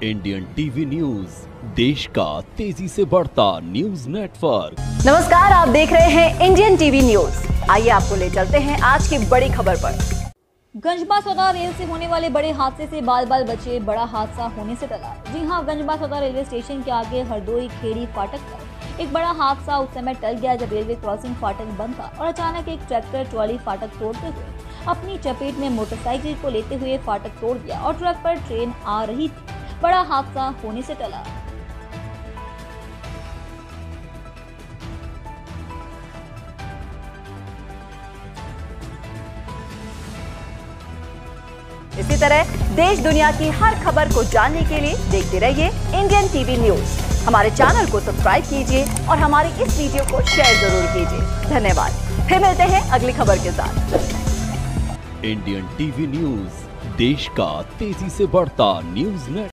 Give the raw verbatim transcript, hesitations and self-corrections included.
Indian TV news, देश का तेजी से बढ़ता न्यूज नेटवर्क। नमस्कार, आप देख रहे हैं इंडियन टीवी न्यूज। आइए आपको ले चलते हैं आज की बड़ी खबर पर। गंजबा सौदा रेल से होने वाले बड़े हादसे से बाल बाल बचे, बड़ा हादसा होने से टला। जी हां, गंजबा सौदा रेलवे स्टेशन के आगे हरदोई खेड़ी फाटक पर एक बड़ा हादसा उस समय टल गया जब रेलवे क्रॉसिंग फाटक बंद था और अचानक एक ट्रैक्टर ट्रॉली फाटक तोड़ते हुए अपनी चपेट में मोटरसाइकिल को लेते हुए फाटक तोड़ दिया और ट्रक पर ट्रेन आ रही थी। बड़ा हादसा होने से टला। इसी तरह देश दुनिया की हर खबर को जानने के लिए देखते रहिए इंडियन टीवी न्यूज। हमारे चैनल को सब्सक्राइब कीजिए और हमारे इस वीडियो को शेयर जरूर कीजिए। धन्यवाद। फिर मिलते हैं अगली खबर के साथ। इंडियन टीवी न्यूज, देश का तेजी से बढ़ता न्यूज नेटवर्क।